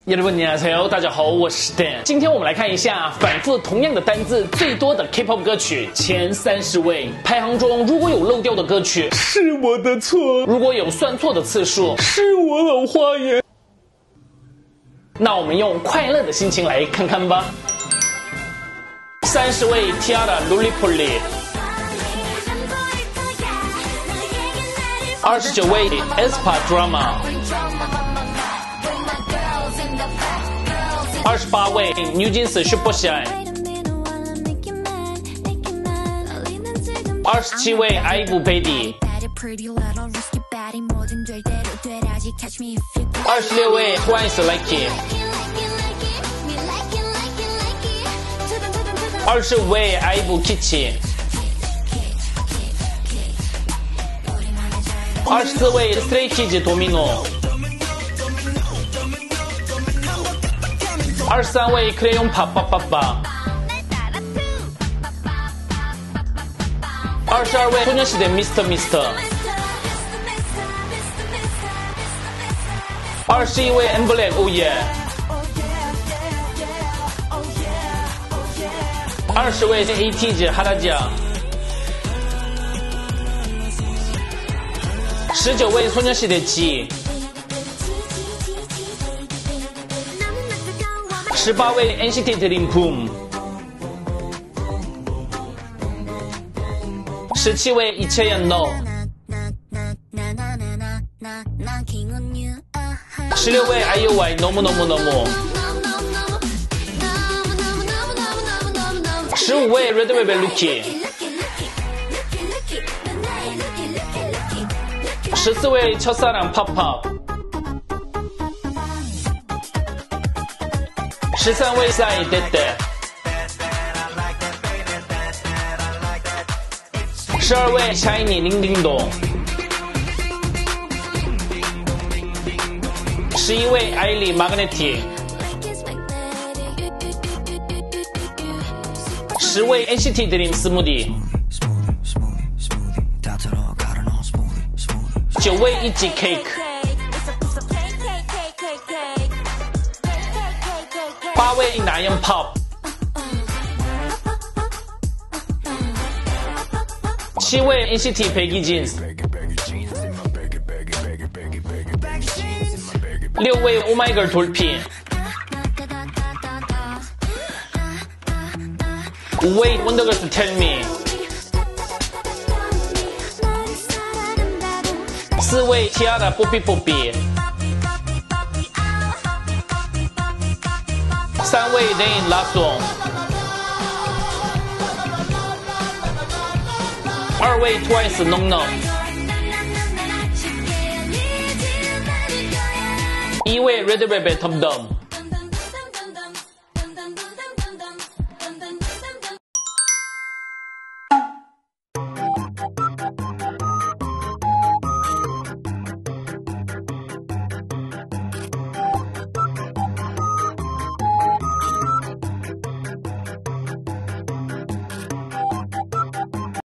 여러분 안녕하세요，大家好，我是 Dan。今天我们来看一下反复同样的单字最多的 K-pop 歌曲前30位，排行中如果有漏掉的歌曲，是我的错；如果有算错的次数，是我老花眼。那我们用快乐的心情来看看吧。30位 T-ara Lollipop。 29位 aespa Drama。 28位 NewJeans Supershine。 27位 IVE Baby。 26位 Twice Like。 25位 IVE Kitty。 24位 Stray Kids Domino。 23位 Crayon Papa。 22位소녀시대 Mr. 21位 N-Black Oh Yeah。 20位 ATEEZ 하라지아。 19位소녀시대 G。 18位 NCT Dream Boom。 17位이채연 No。 16位 IOI 너무너무너무。 15位 Red Velvet Rookie。 14位첫사랑 팝팝。 13位싸이 떼떼。 12位샤이니 링딩동。 11位아일리 마그네틱。 10位 NCT Dream 스무디。 9位ITZY Cake。 8位나연 Pop。 7位 NCT BAGYJEANS。 6位 Oh My Girl 돌핀。 5位 원더걸스 Tell Me。 4位 T-ara 뽀삐뽀삐。 3位 Rain Love Song。 2位 Twice Nong Nong。 1位 Red Velvet Dum Dum。